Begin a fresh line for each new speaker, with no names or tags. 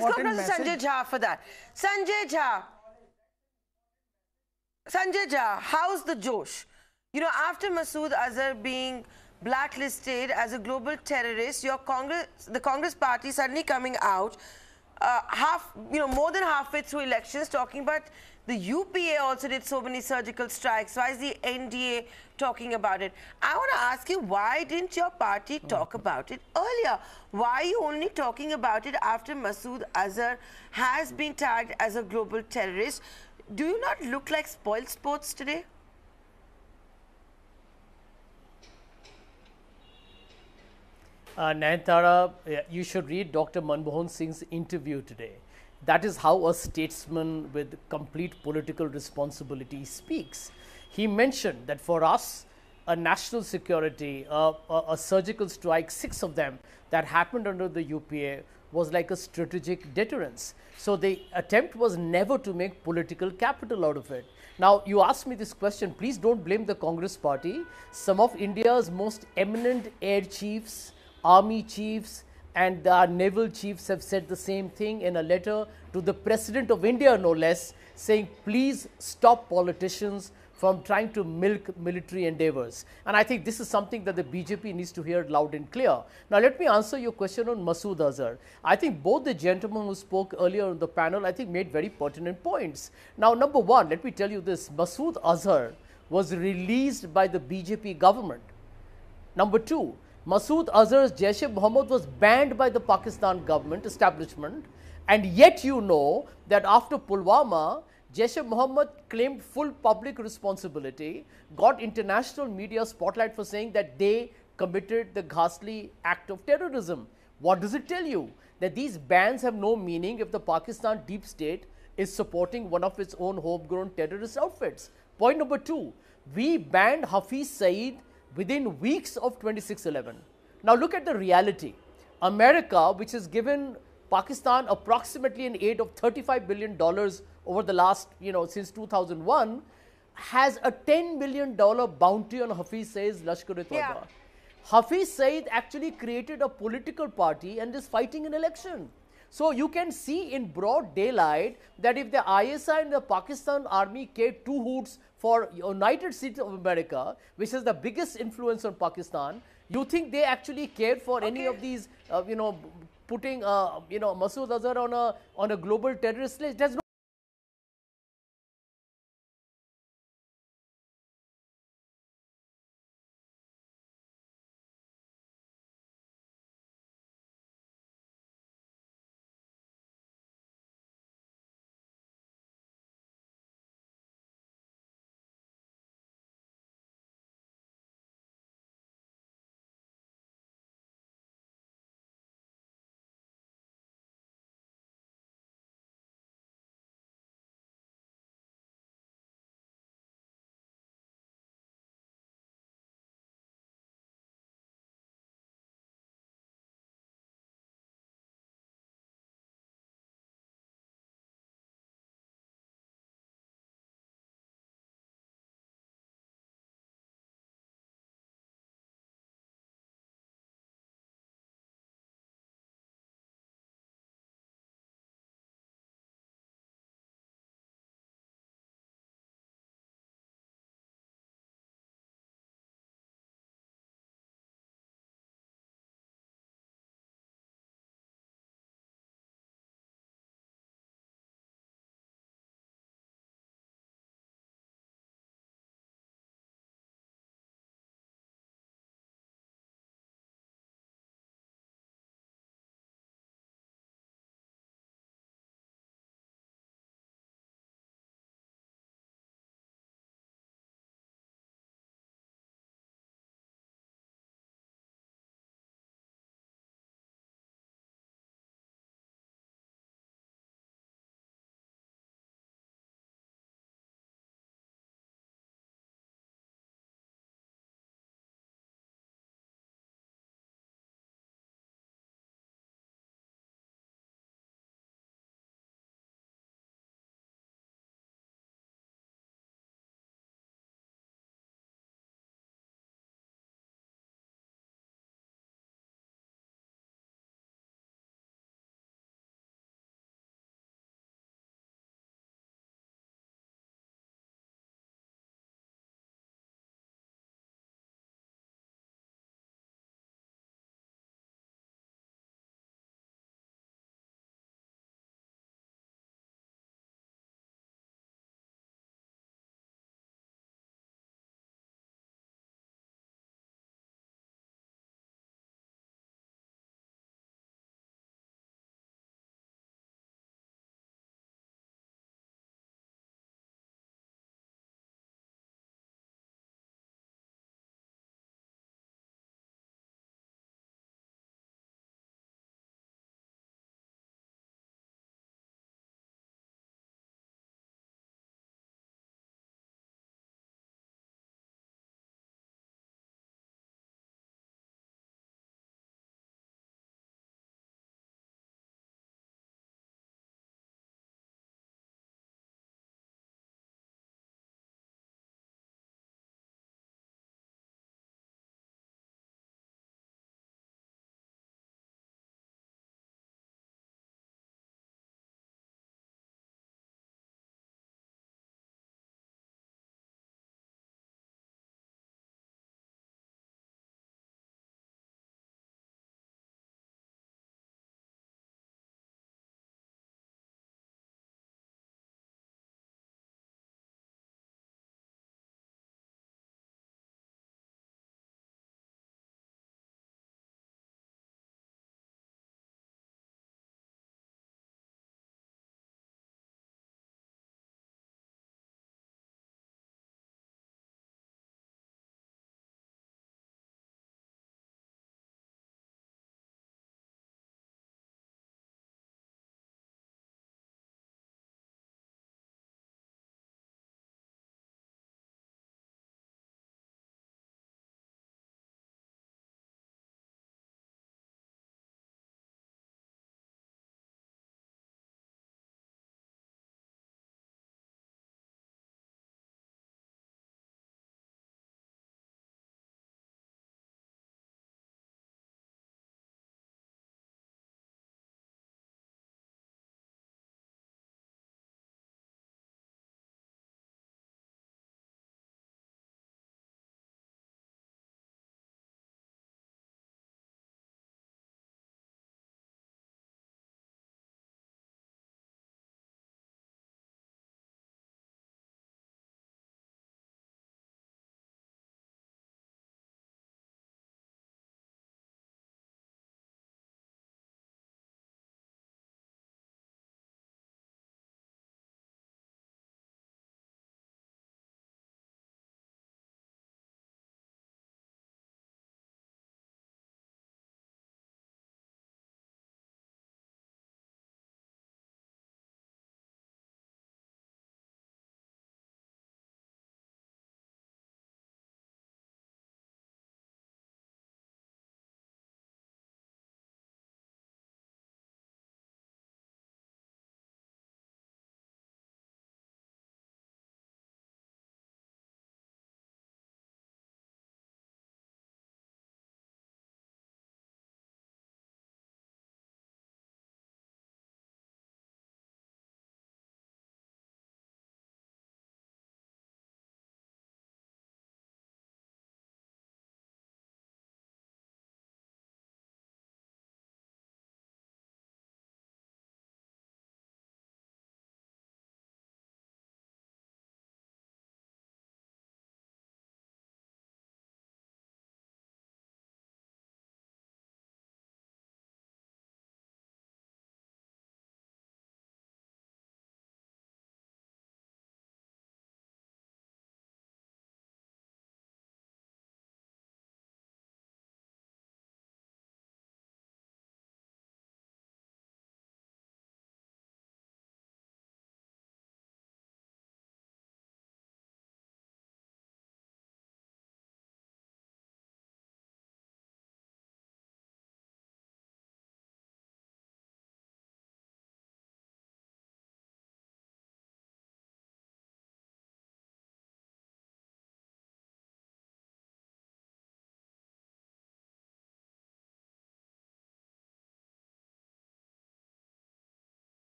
let's go
important
to Sanjay
message.
Jha for that. Sanjay Jha, how's the Josh? You know, after Masood Azhar being blacklisted as a global terrorist, the Congress party suddenly coming out, more than halfway through elections, talking about the UPA also did so many surgical strikes. Why is the NDA talking about it? I want to ask you, why didn't your party talk about it earlier? Why are you only talking about it after Masood Azhar has been tagged as a global terrorist? Do you not look like spoiled sports today?
Nayantara, you should read Dr. Manmohan Singh's interview today. That is how a statesman with complete political responsibility speaks. He mentioned that for us, a national security, a surgical strike, 6 of them that happened under the UPA was like a strategic deterrence. So the attempt was never to make political capital out of it. Now, you asked me this question, please don't blame the Congress party. Some of India's most eminent air chiefs, army chiefs, and our naval chiefs have said the same thing in a letter to the President of India, no less, saying, please stop politicians from trying to milk military endeavors. And I think this is something that the BJP needs to hear loud and clear. Now, let me answer your question on Masood Azhar. I think both the gentlemen who spoke earlier on the panel, I think made very pertinent points. Now, number one, let me tell you this, Masood Azhar was released by the BJP government. Number two, Masood Azhar's Jaish-e-Mohammed was banned by the Pakistan government establishment, and yet you know that after Pulwama, Jaish-e-Mohammed claimed full public responsibility, got international media spotlight for saying that they committed the ghastly act of terrorism. What does it tell you? That these bans have no meaning if the Pakistan deep state is supporting one of its own homegrown terrorist outfits. Point number two, we banned Hafiz Saeed within weeks of 26/11. Now look at the reality. America, which has given Pakistan approximately an aid of $35 billion over the last, since 2001, has a $10 million bounty on Hafiz Saeed's Lashkar-e-Toiba.
Yeah.
Hafiz Saeed actually created a political party and is fighting an election. So you can see in broad daylight that if the ISI and the Pakistan army cared 2 hoots for United States of America, which is the biggest influence on Pakistan, you think they actually cared for any of these, putting, Masood Azhar on a global terrorist list? It has no